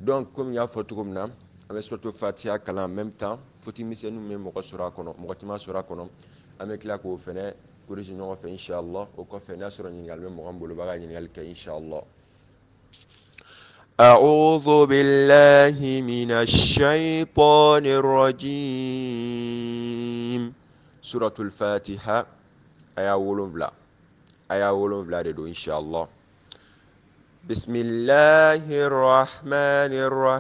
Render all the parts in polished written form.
donc comme il y a photo comme na avec surtout Fatiha kalan en même temps faut misenu même mɔgɔ sɔrɔ a kɔnɔ mɔgɔ caman sɔrɔ a kɔnɔ an bɛ tila k'o fɛnɛ corrige ɲɔgɔn fɛ inshallah o kɔfɛ n'a sɔrɔ ɲininkali bɛ mɔgɔ min bolo b'a ka ɲininkali kɛ inshallah. أعوذ بالله من الشيطان الرجيم سورة الفاتحة آية ولنفلا دو إن شاء الله. بسم الله الرحمن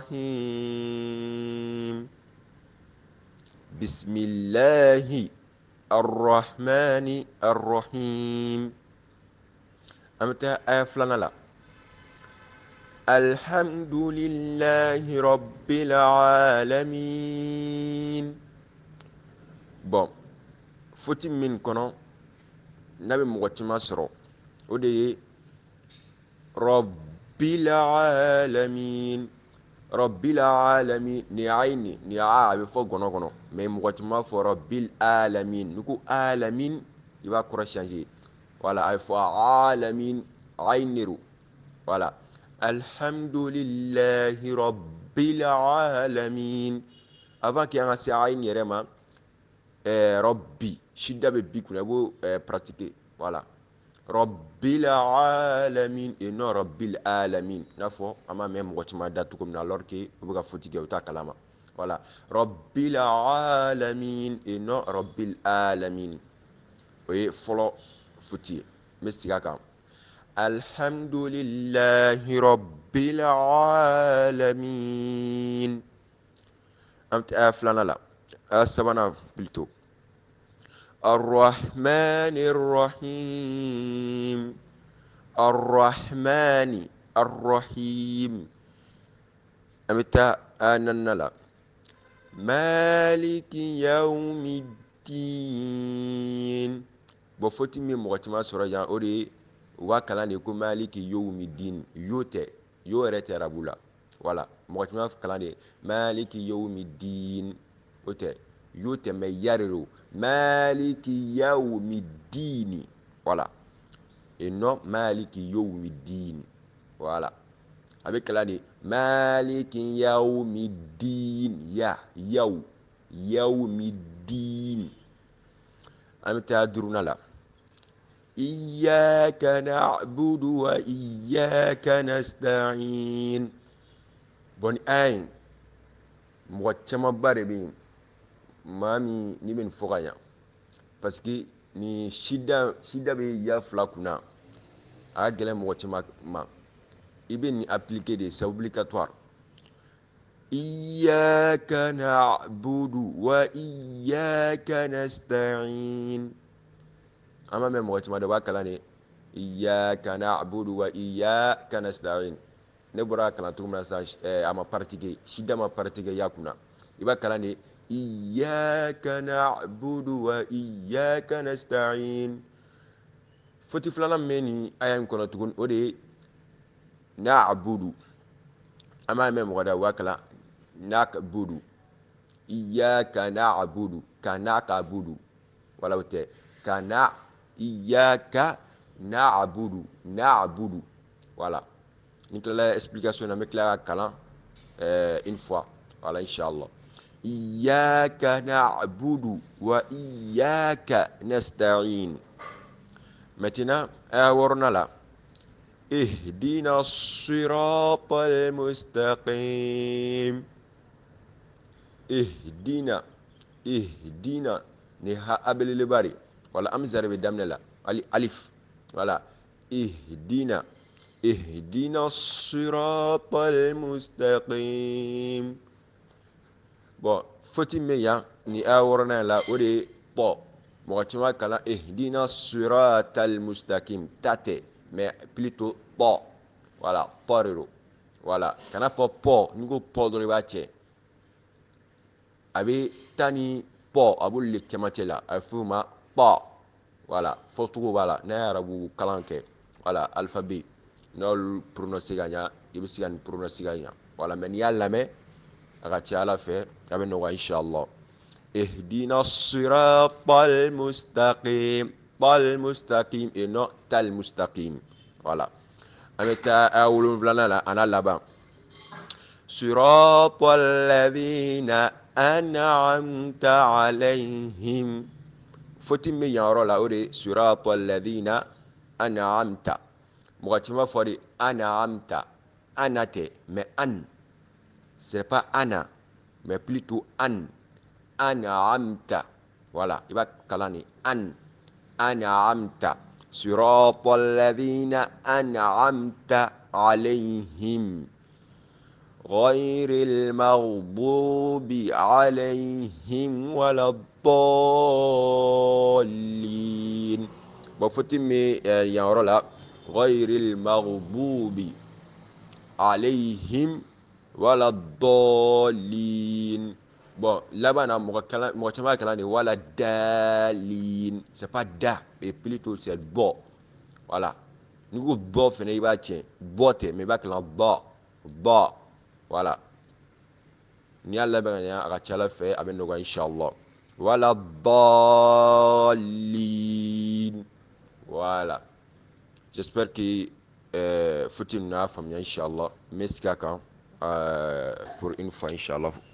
الرحيم بسم الله الرحمن الرحيم أمتى آية فلانا لا الحمد لله رب العالمين. bon foti min kono nabi mɔgɔ sɔrɔ o de ye rabbil alamin rabbil alamin ni ayni ni a bɛ fɔ gɔnɔ kɔnɔ mais mɔgɔ caman fɔ rabbil alamin ni ko alamin i b'a kɔrɔ changer voilà a bɛ fɔ alamin ayniru voilà alhamdulillahi rabbil alamin avant qu'il y ait un ayin yɛrɛ ma rabbi shidda bɛ bi kunna i b'o pratiquer voilà rabbil alamin et non rabbil alamin n'a fɔ an b'a mɛn mɔgɔ caman da cogo min na alors que u bɛ ka faute kɛ u t'a kalama voilà rabbil alamin et non rabbil alamin o ye fɔlɔ faute ye n bɛ segin a kan alhamdulillahi rabbil alamin an bɛ aya filanan la aya sabanan plutôt الرحمن الرحيم الرحمن الرحيم أمتى أننا مالك يوم الدين بفتي من مغتما سورة أوري وكلان يكون مالك يوم الدين يوتي يورت ربولا ولا مغتما كلان مالك يوم الدين أوتي yote meyariru maliki yawmiddini voilà et non maliki yawmiddin voilà avec là de maliki yawmiddin ya yawmiddin amta duruna la iyyaka na'budu wa iyyaka nasta'in bon ay mo chama bare bi mami ni ben fogaya parce que ni shida be ya fla kuna a gele mo tima ma ibn ni appliquer des c'est obligatoire iyyaka na'budu wa iyyaka nasta'in ama même mo tima de ba kala ne iyyaka na'budu wa iyyaka nasta'in ne bora kala to ma sa ama pratiquer shida ma pratiquer ya kuna iba kala ne إياك نعبد وإياك نستعين فتي فلانا مني أيام كنا تقول أودي نعبد أما مم غدا وكلا نعبد إياك نعبد كنعبد ولا وتى كنا إياك نعبد voilà نكلا la explication na mekla kala une fois voilà inchallah إياك نعبد وإياك نستعين maintenant أورنا لا اهدنا الصراط المستقيم اهدنا نها قبل الباري ولا أمزر بدمنا لا ألف ولا اهدنا الصراط المستقيم bon foti meya ni aworna la ode po mo tima kala ihdina siratal mustaqim tate mais plutôt po voilà porero voilà kana fo po ngo po do ribache abi tani po abul le kematela afuma po voilà fo tout voilà na arabu kalanke voilà alphabet no prononcer ganya ibisigan prononcer ganya voilà men yalla me agati ala fe abe no إن شاء الله اهدنا الصراط المستقيم المستقيم et non المستقيم voilà ameta awulun vlana la ana laba صراط الذين أنعمت عليهم فتم يارو لاوري صراط الذين أنعمت مغتما فوري أنعمت أنت mais an c'est pas ana mais plutôt an أنعمت voilà il va kalani an أنعمت صراط الذين أنعمت عليهم غير المغضوب عليهم ولا الضالين بفتمي يا غير المغضوب عليهم ولا الضالين bon là-bas moi wala dalin c'est pas da mais plutôt c'est bo voilà nous bo fene il va tiens bote mais ba kala ba voilà ni alla ba ya aga chala fe aben no inshallah wala dalin voilà j'espère que faut-il na famille inshallah mais c'est quand pour une fois inshallah